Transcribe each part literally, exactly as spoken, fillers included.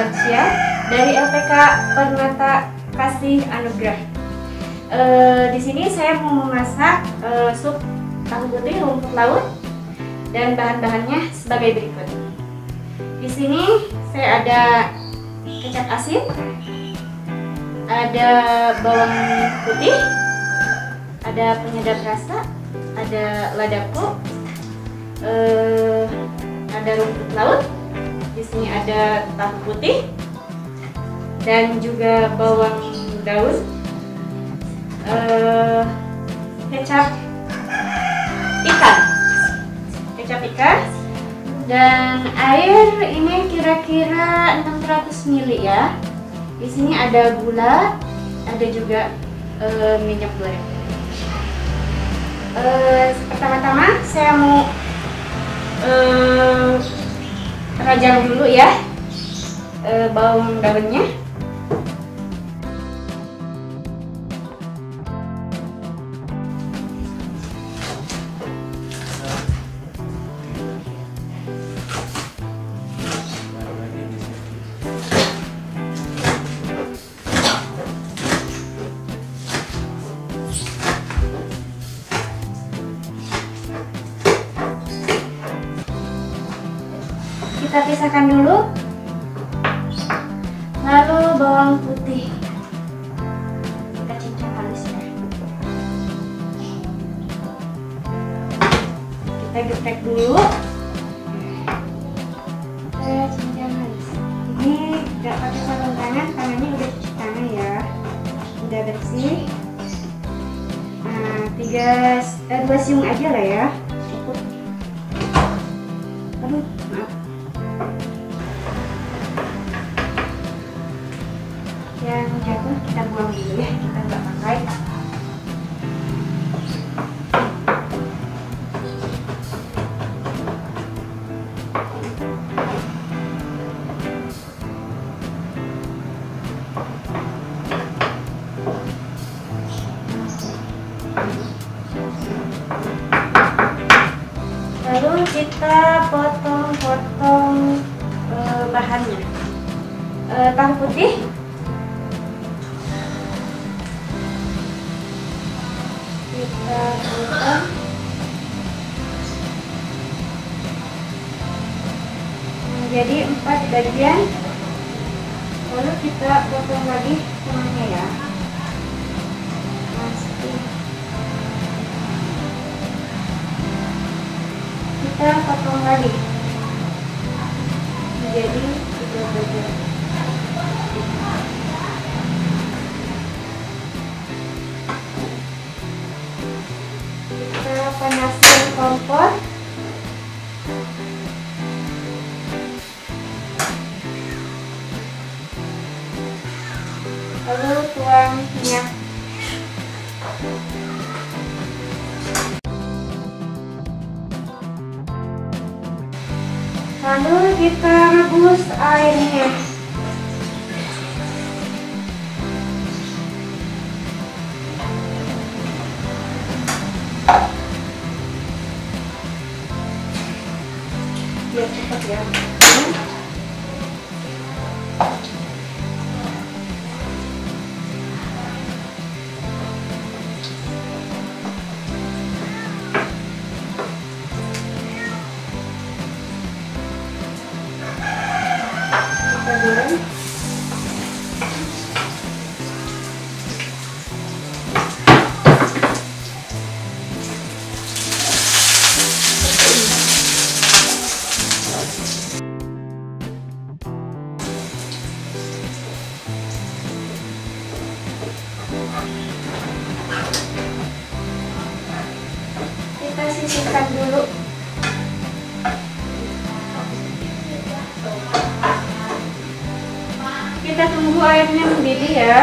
lansia dari L P K Permata Kasih Anugrah. E, di sini saya mau memasak e, sup tahu putih rumput laut dan bahan-bahannya sebagai berikut. Di sini saya ada kecap asin, ada bawang putih, ada penyedap rasa, ada ladaku, eh, ada rumput laut. Di sini ada tahu putih dan juga bawang daun, eh, kecap ikan, kecap ikan. Dan air ini kira-kira enam ratus mililiter ya. Di sini ada gula, ada juga e, minyak goreng. E, pertama-tama saya mau e, rajang dulu ya e, bawang daunnya. Kita pisahkan dulu. Lalu bawang putih kita cincang halus ya. Kita geprek dulu. Kita cincang halus. Ini nggak pakai sarung tangan, tangannya udah cuci tangan ya, udah bersih. Nah, tiga, eh, dua siung aja lah ya, cukup. Aduh, maaf. Yang jatuh kita buang dulu ya, kita nggak pakai. Lalu kita potong-potong e, bahannya. E, tahu putih, kita potong menjadi empat bagian, lalu kita potong lagi tengahnya ya. Pasti kita potong lagi menjadi tiga bagian. Panaskan kompor. Lalu tuang minyak. Lalu kita rebus airnya. Biar cepat ya. Kita goreng. Kita sisihkan dulu. Kita tunggu airnya mendidih ya.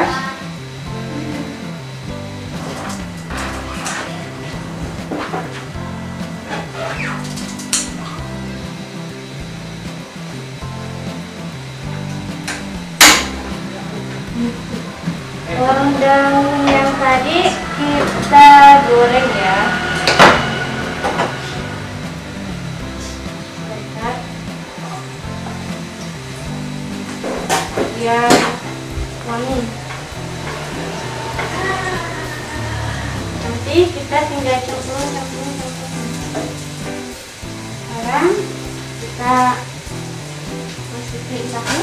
Bawang daun yang tadi kita goreng ya. Lihat. biar wangi. Nanti kita tinggal campur campur campur. Sekarang kita masukin tahu.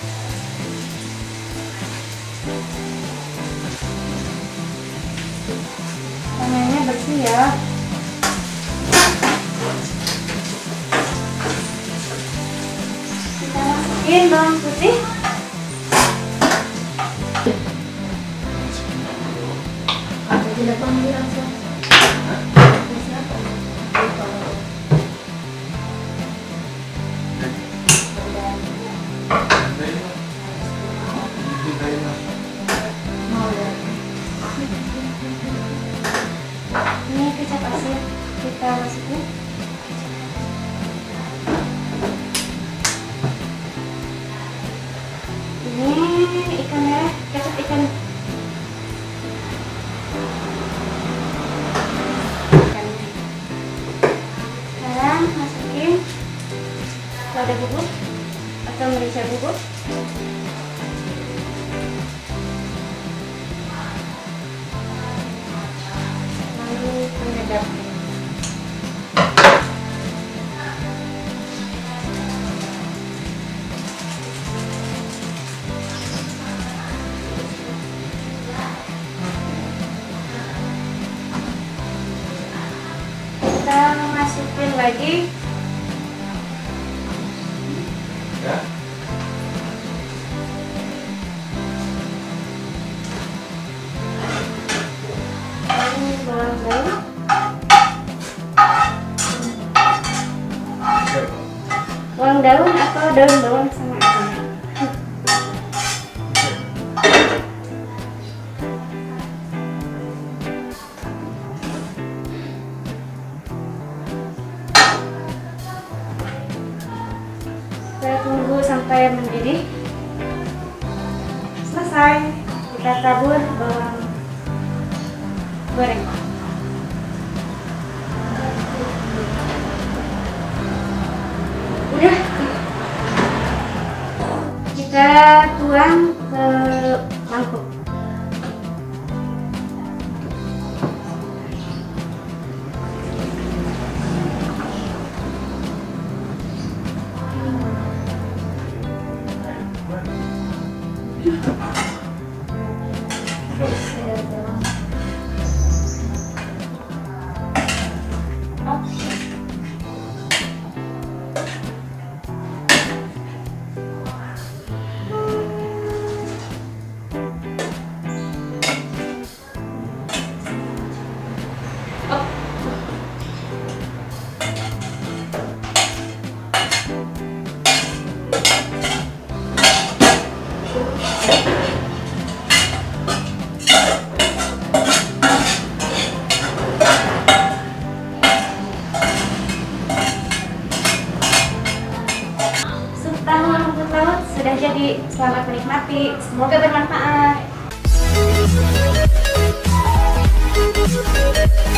Tangannya bersih ya. Kita masukin bawang putih. Ada di depan dia langsung. Ini kecap asin kita masukin. Ini ikan merah, kecap ikan. Sekarang masukin lada bubuk atau merica bubuk. Penyedap. Kita masukin lagi ya. Ini bawang daun. Bawang daun atau daun bawang sama aja. Kita tunggu sampai mendidih. Selesai, kita tabur bawang goreng. Udah, kita tuang ke mangkuk. Tahu rumput laut sudah jadi. Selamat menikmati, semoga bermanfaat.